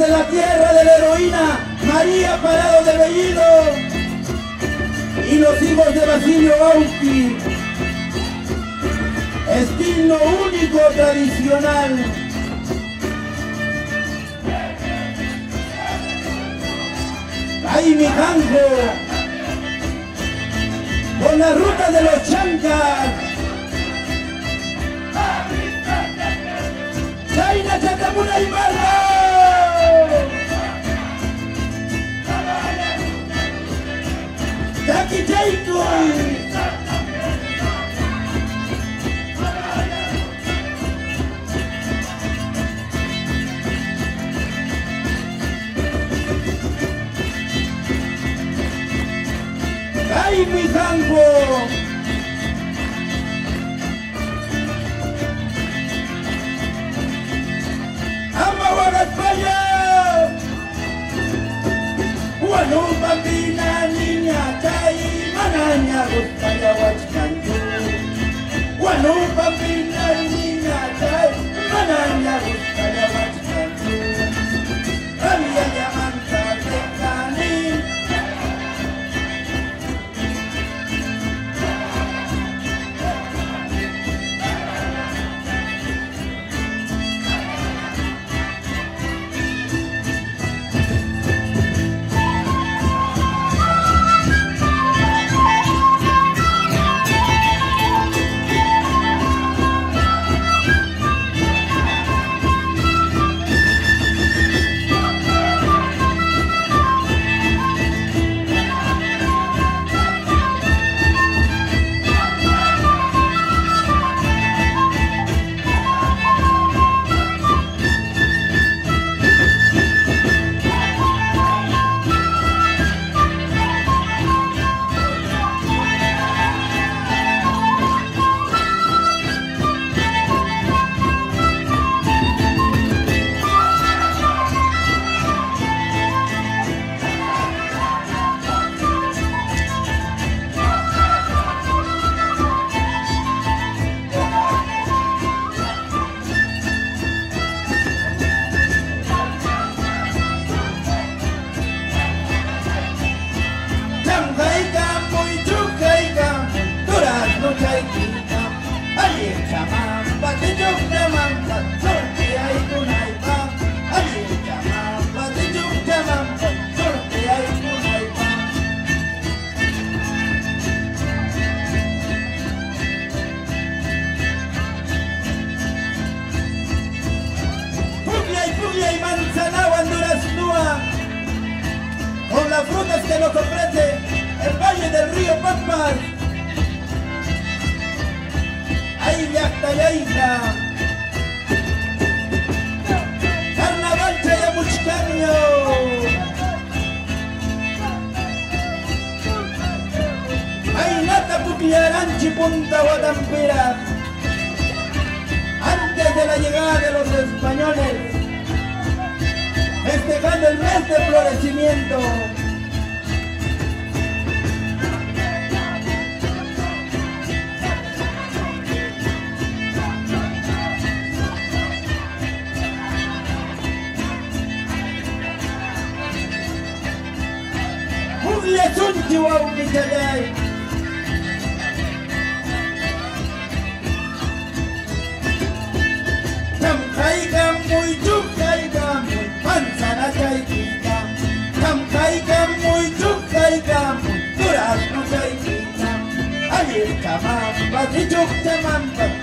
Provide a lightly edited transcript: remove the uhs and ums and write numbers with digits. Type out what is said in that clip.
la tierra de la heroína María Parado de Bellido y los hijos de Basilio Bauti, estilo único tradicional. Ahí mi canjo, con la ruta de los chancas. Chaina Chacamuna y Marco. Taki Chaito. ¡Ay, mi campo! ¡Ama España! ¡Guanu, bambina, niña, chay, manaña, guspaya, huachcantu! ¡Guanu, bambina, niña, chay, manaña, guspaya, huachcantu! ¡Rabia, llamanta, tecaní! Con las frutas que nos ofrece el valle del río Pampas. Ahí ya está ya hija. Carnaval Chayamuchcaño. Ahí nata Puquiaranchi Punta Guatampera. Antes de la llegada de los españoles, festejando el mes de florecimiento. Julia Sunchi Waukichayay. Chamkaiga muy chukaiga muy manzana chaikita. Chamkaiga muy chukaiga muy durazno chaikita. Ayer chamamba si chukchamamba.